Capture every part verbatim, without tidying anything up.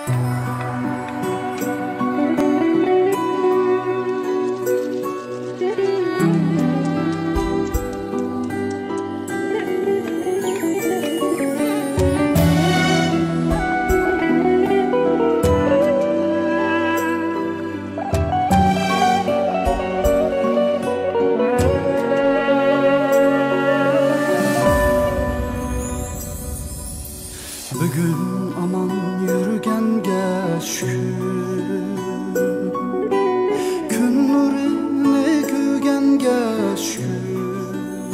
Bugün aman yürgenge şükür, gün nurini gügenge şükür.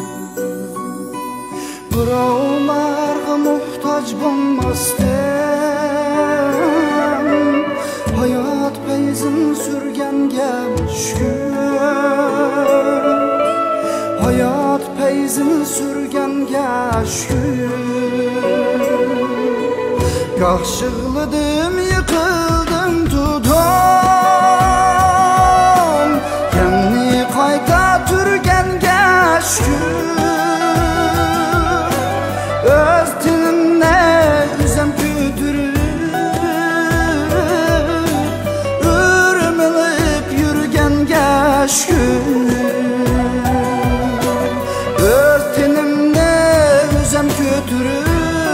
Birovlarga muhtaç bolmasdan hayat peyzin sürgenge şükür, hayat peyzin sürgenge şükür. Kahşıkladım, yıkıldım, tudum, kendi kayta türgenge şükür. Öz tinimde üzem kütürüp, ürmülüp yürgenge şükür. Öz tinimde üzem kütürüp,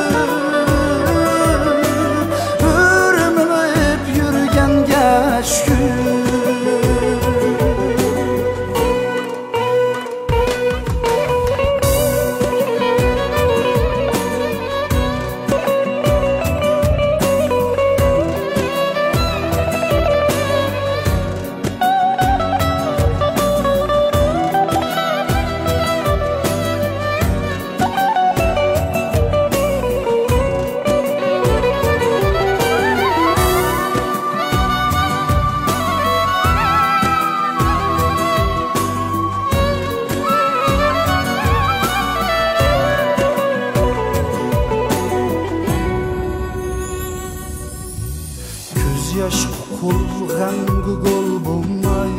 yaş kulgan gugul bulmay,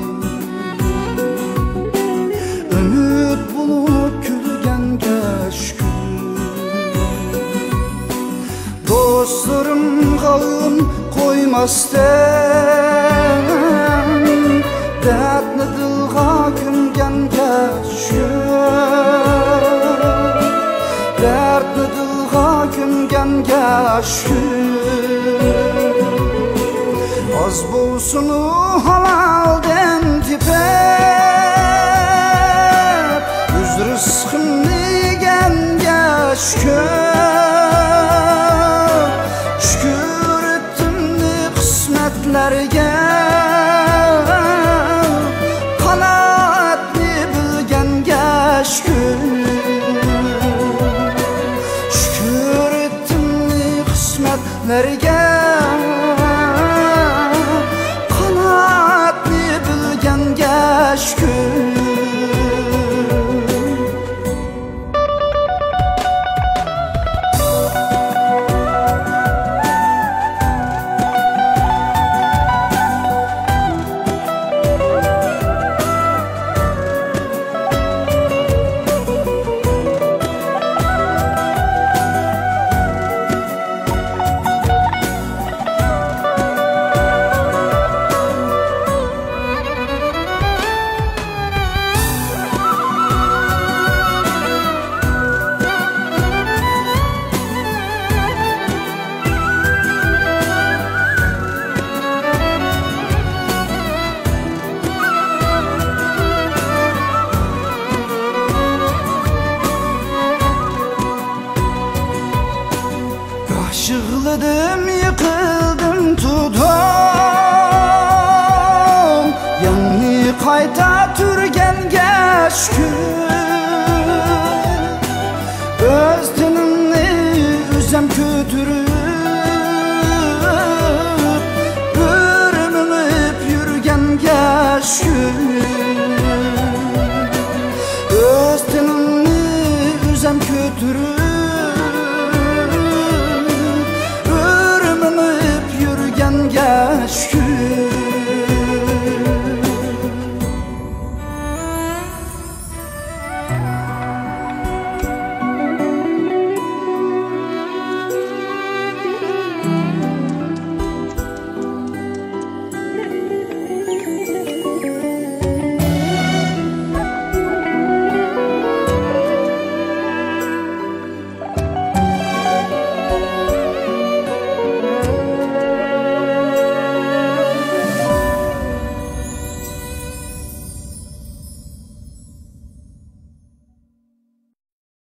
ümit bulup külgenge şükür. Dostlarım kavun koymasdan, dertli dilga küngenge şükür, dertli dilga küngenge şükür. Az bulsunu halalden tipep, yüz rızkımni yegenge şükür. Şükür ettimni kısmetlerge, kanaatni bilgenge şükür. Şükür ettimni kısmetlerge, şükür. Şıkladım, yıkıldım, tudum, yanni kayta türgenge şükür.